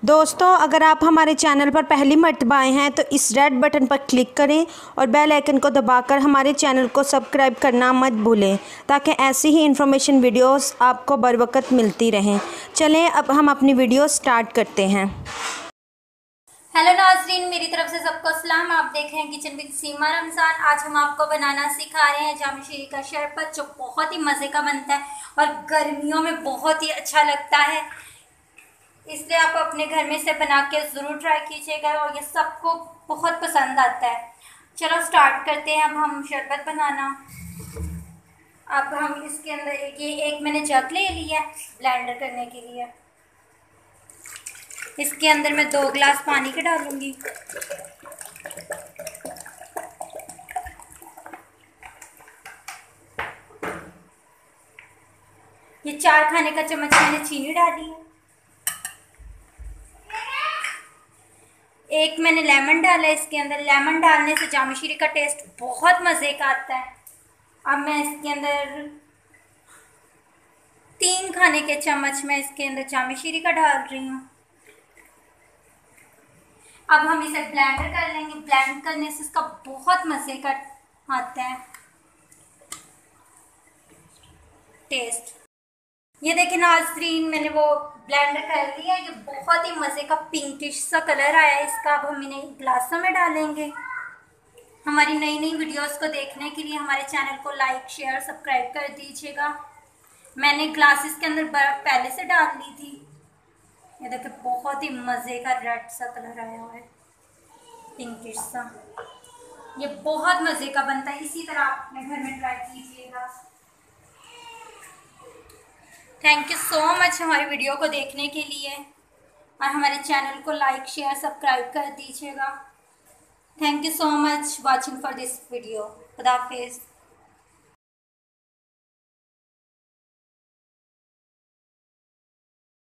दोस्तों, अगर आप हमारे चैनल पर पहली मर्तबा आए हैं तो इस रेड बटन पर क्लिक करें और बेल आइकन को दबाकर हमारे चैनल को सब्सक्राइब करना मत भूलें ताकि ऐसी ही इन्फॉर्मेशन वीडियोस आपको बर वक्त मिलती रहें। चलें अब हम अपनी वीडियो स्टार्ट करते हैं। हेलो नाजरीन, मेरी तरफ से सबको सलाम। आप देख रहे हैं किचन विद सीमा रमज़ान। आज हम आपको बनाना सिखा रहे हैं जाम शीरी का शरबत, जो बहुत ही मज़े का बनता है और गर्मियों में बहुत ही अच्छा लगता है। इसलिए आप अपने घर में से बना के ज़रूर ट्राई कीजिएगा और ये सबको बहुत पसंद आता है। चलो स्टार्ट करते हैं अब हम शरबत बनाना। अब हम इसके अंदर एक मैंने जग ले लिया ब्लेंडर करने के लिए। इसके अंदर मैं 2 गिलास पानी के डालूंगी। ये 4 खाने का चम्मच मैंने चीनी डाली है। एक मैंने लेमन डाला है इसके अंदर। लेमन डालने से जाम शीरी का टेस्ट बहुत मज़े का आता है। अब मैं इसके अंदर 3 खाने के चम्मच मैं इसके अंदर जाम शीरी का डाल रही हूँ। अब हम इसे ब्लेंडर कर लेंगे। ब्लेंड करने से इसका बहुत मज़े का आता है टेस्ट। ये देखिए नाज़रीन, मैंने वो ब्लेंडर कर लिया। ये बहुत ही मज़े का पिंकिश सा कलर आया है इसका। अब हम इन्हें ग्लासों में डालेंगे। हमारी नई नई वीडियोस को देखने के लिए हमारे चैनल को लाइक शेयर सब्सक्राइब कर दीजिएगा। मैंने ग्लासेस के अंदर बर्फ़ पहले से डाल ली थी। ये देखिए बहुत ही मज़े का रेड सा कलर आया हुआ है, पिंकिश सा। ये बहुत मज़े का बनता है। इसी तरह आप अपने घर में ट्राई कीजिएगा। थैंक यू सो मच हमारी वीडियो को देखने के लिए और हमारे चैनल को लाइक शेयर सब्सक्राइब कर दीजिएगा। Thank you so much watching for this video. खुदा हाफिज़।